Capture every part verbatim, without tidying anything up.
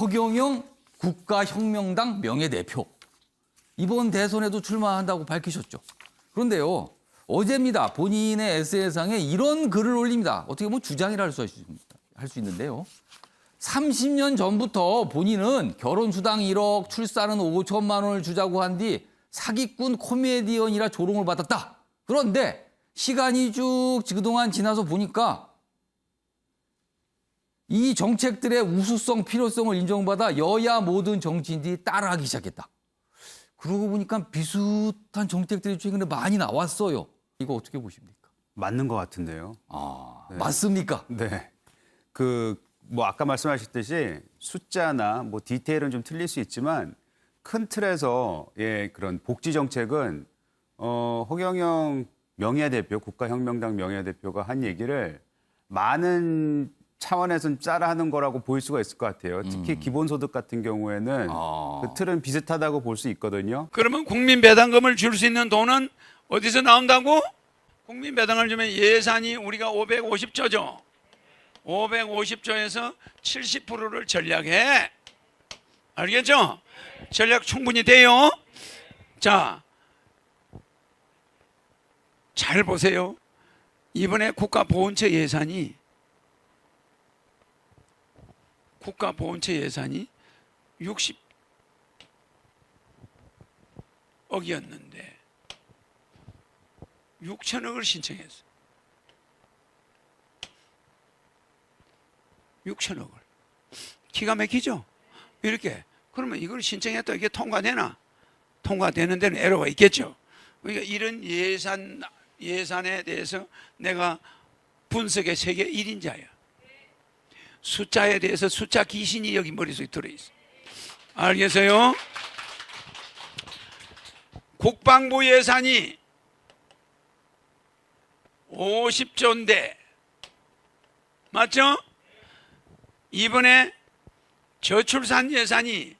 허경영 국가혁명당 명예대표. 이번 대선에도 출마한다고 밝히셨죠. 그런데요, 어제입니다. 본인의 에스엔에스상에 이런 글을 올립니다. 어떻게 보면 주장이라 할 수 할 수 있는데요. 삼십 년 전부터 본인은 결혼수당 일억, 출산은 오천만 원을 주자고 한 뒤 사기꾼 코미디언이라 조롱을 받았다. 그런데 시간이 쭉 그동안 지나서 보니까 이 정책들의 우수성, 필요성을 인정받아 여야 모든 정치인들이 따라하기 시작했다. 그러고 보니까 비슷한 정책들이 최근에 많이 나왔어요. 이거 어떻게 보십니까? 맞는 것 같은데요. 아, 네. 맞습니까? 네. 그, 뭐, 아까 말씀하셨듯이 숫자나 뭐 디테일은 좀 틀릴 수 있지만 큰 틀에서 예, 그런 복지 정책은 어, 허경영 명예대표, 국가혁명당 명예대표가 한 얘기를 많은 차원에서는 따라하는 거라고 보일 수가 있을 것 같아요. 특히 음. 기본소득 같은 경우에는 아. 그 틀은 비슷하다고 볼 수 있거든요. 그러면 국민 배당금을 줄 수 있는 돈은 어디서 나온다고? 국민 배당을 주면 예산이 우리가 오백오십 조죠. 오백오십 조에서 칠십 퍼센트를 전략해. 알겠죠? 전략 충분히 돼요. 자, 잘 보세요. 이번에 국가보훈처 예산이 국가보훈처 예산이 육십억이었는데 육천억을 신청했어. 육천억을. 기가 막히죠? 이렇게. 그러면 이걸 신청했다 이게 통과되나? 통과되는 데는 에러가 있겠죠. 그러니까 이런 예산, 예산에 대해서 내가 분석의 세계 일 인자야. 숫자에 대해서 숫자 귀신이 여기 머릿속에 들어있어. 알겠어요? 국방부 예산이 오십 조인데 맞죠? 이번에 저출산 예산이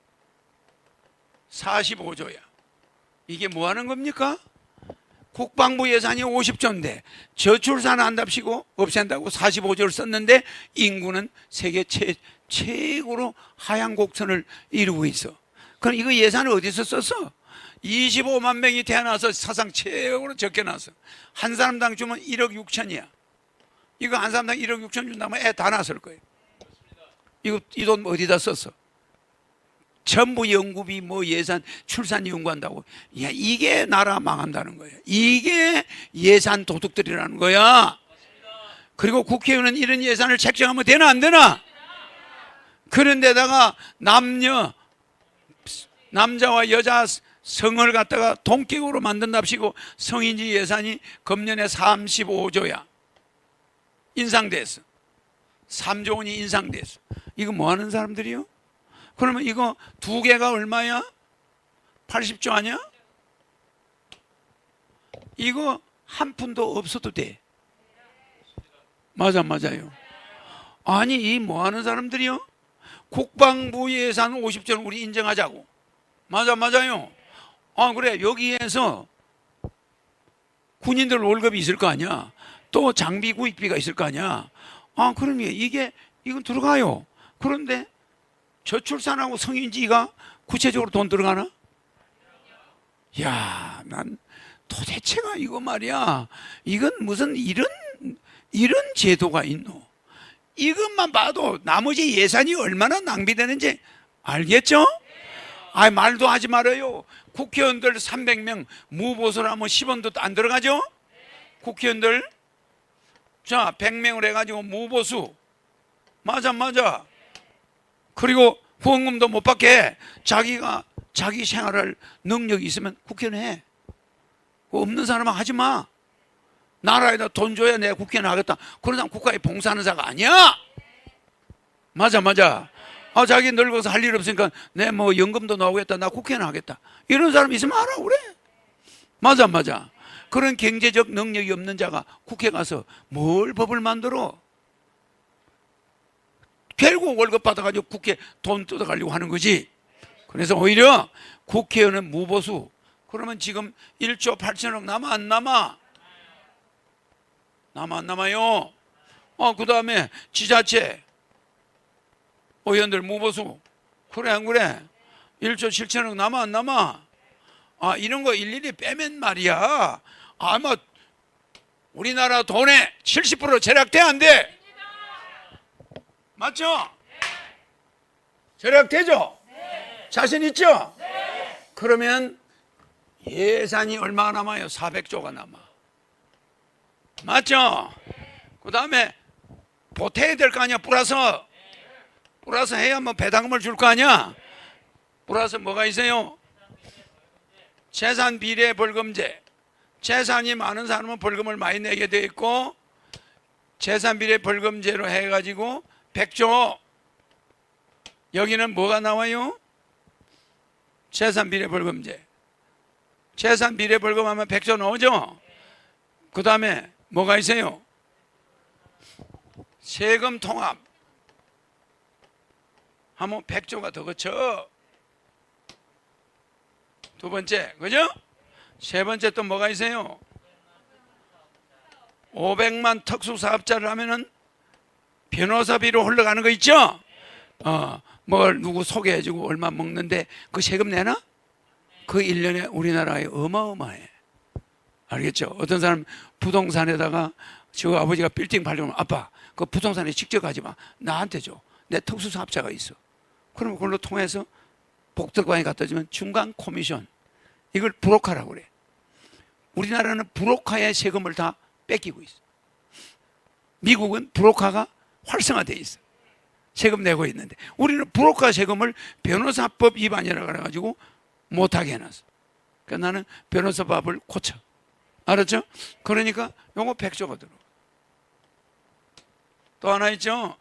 사십오 조야. 이게 뭐 하는 겁니까? 국방부 예산이 오십 조인데 저출산 한답시고 없앤다고 사십오 조를 썼는데 인구는 세계 최, 최고로 하향 곡선을 이루고 있어. 그럼 이거 예산을 어디서 썼어? 이십오만 명이 태어나서 사상 최고로 적게 나왔어. 한 사람당 주면 일억 육천이야. 이거 한 사람당 일억 육천 준다면 애 다 낳았을 거예요. 이거 이 돈 어디다 썼어? 전부 연구비 뭐 예산 출산 연구한다고. 야, 이게 나라 망한다는 거예요. 이게 예산 도둑들이라는 거야. 그리고 국회의원은 이런 예산을 책정하면 되나 안 되나? 그런데다가 남녀 남자와 여자 성을 갖다가 동격으로 만든답시고 성인지 예산이 금년에 삼십오 조야. 인상됐어. 삼 조 원이 인상됐어. 이거 뭐 하는 사람들이요? 그러면 이거 두 개가 얼마야? 팔십 조 아니야? 이거 한 푼도 없어도 돼. 맞아, 맞아요. 아니, 이 뭐 하는 사람들이요? 국방부 예산 오십 조는 우리 인정하자고. 맞아, 맞아요. 아, 그래. 여기에서 군인들 월급이 있을 거 아니야. 또 장비 구입비가 있을 거 아니야. 아, 그러면 이게, 이건 들어가요. 그런데 저출산하고 성인지가 구체적으로 돈 들어가나? 야, 난 도대체가 이거 말이야. 이건 무슨 이런, 이런 제도가 있노? 이것만 봐도 나머지 예산이 얼마나 낭비되는지 알겠죠? 아, 말도 하지 말아요. 국회의원들 삼백 명 무보수라면 십 원도 안 들어가죠? 국회의원들. 자, 백 명을 해가지고 무보수. 맞아, 맞아. 그리고 후원금도 못 받게 자기가 자기 생활할 능력이 있으면 국회의원 해. 없는 사람은 하지 마. 나라에다 돈 줘야 내가 국회의원 하겠다. 그런 사람 국가에 봉사하는 자가 아니야. 맞아, 맞아. 아, 자기 늙어서 할 일 없으니까 내 뭐 연금도 나오겠다. 나 국회의원 하겠다. 이런 사람 있으면 하라 그래. 맞아, 맞아. 그런 경제적 능력이 없는 자가 국회 가서 뭘 법을 만들어? 결국 월급 받아가지고 국회 돈 뜯어가려고 하는 거지. 그래서 오히려 국회의원은 무보수. 그러면 지금 일조 팔천억 남아 안 남아? 남아 안 남아요? 어, 그 다음에 지자체 의원들 무보수. 그래 안 그래? 일조 칠천억 남아 안 남아? 아, 이런 거 일일이 빼면 말이야. 아마 우리나라 돈의 칠십 퍼센트 절약돼 안 돼? 맞죠? 절약되죠? 자신 있죠? 그러면 예산이 얼마가 남아요? 사백조가 남아. 맞죠? 그 다음에 보태야 될 거 아니야? 플러스 플러스 해야 뭐 배당금을 줄 거 아니야? 플러스 뭐가 있어요? 재산 비례 벌금제. 재산이 많은 사람은 벌금을 많이 내게 돼 있고, 재산 비례 벌금제로 해가지고 백조. 여기는 뭐가 나와요? 재산 비례 벌금제. 재산 비례 벌금하면 백조 나오죠? 그 다음에 뭐가 있어요? 세금 통합 하면 백조가 더 거쳐. 두 번째, 그죠? 세 번째 또 뭐가 있어요? 오백만 특수사업자를 하면은 변호사비로 흘러가는 거 있죠? 어, 뭘 누구 소개해주고 얼마 먹는데 그 세금 내나? 그 일 년에 우리나라에 어마어마해. 알겠죠? 어떤 사람 부동산에다가 저 아버지가 빌딩 팔려면 아빠 그 부동산에 직접 가지 마. 나한테 줘. 내 특수사업자가 있어. 그럼 그걸로 통해서 복덕방에 갖다 주면 중간 코미션. 이걸 브로커라고 그래. 우리나라는 브로커의 세금을 다 뺏기고 있어. 미국은 브로커가 활성화되어 있어. 세금 내고 있는데 우리는 브로커 세금을 변호사법 위반이라고 그래가지고 못하게 해놨어. 그러니까 나는 변호사법을 고쳐. 알았죠? 그러니까 요거 백조가 들어. 또 하나 있죠?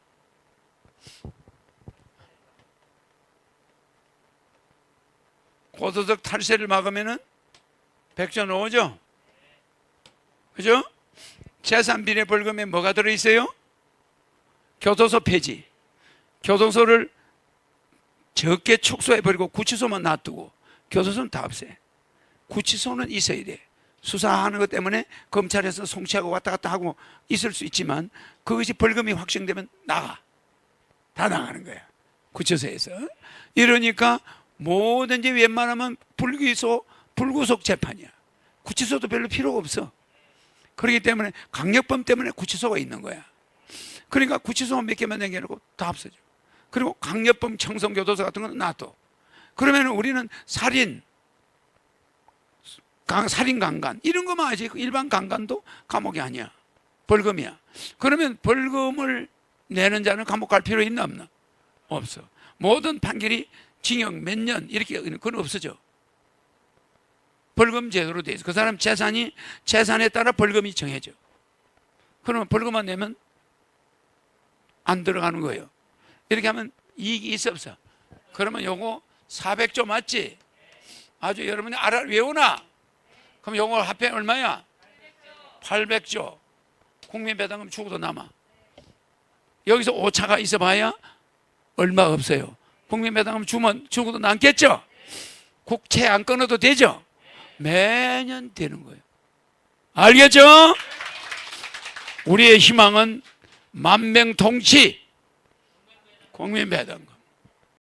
고소득 탈세를 막으면은 백조 나오죠? 그죠? 재산 비례 벌금에 뭐가 들어있어요? 교도소 폐지. 교도소를 적게 축소해버리고 구치소만 놔두고 교도소는 다 없애. 구치소는 있어야 돼. 수사하는 것 때문에 검찰에서 송치하고 왔다 갔다 하고 있을 수 있지만 그것이 벌금이 확정되면 나가. 다 나가는 거야. 구치소에서. 이러니까 뭐든지 웬만하면 불기소, 불구속 재판이야. 구치소도 별로 필요가 없어. 그렇기 때문에 강력범 때문에 구치소가 있는 거야. 그러니까 구치소만 몇 개만 남겨놓고 다 없어져. 그리고 강력범 청송교도소 같은 건 놔둬. 그러면 우리는 살인, 강, 살인 강간 이런 거만 하지 일반 강간도 감옥이 아니야. 벌금이야. 그러면 벌금을 내는 자는 감옥 갈 필요 있나 없나? 없어. 모든 판결이 징역 몇 년 이렇게 그건 없어져. 벌금 제도로 돼 있어. 그 사람 재산이 재산에 따라 벌금이 정해져. 그러면 벌금만 내면 안 들어가는 거예요. 이렇게 하면 이익이 있어 없어? 그러면 요거 사백조 맞지? 아주 여러분이 알아 외우나? 그럼 요거 합해 얼마야? 팔백조. 국민배당금 주고도 남아. 여기서 오차가 있어 봐야 얼마 없어요. 국민배당금 주면 주고도 남겠죠? 국채 안 끊어도 되죠? 매년 되는 거예요. 알겠죠? 우리의 희망은 만명통치, 국민배당금.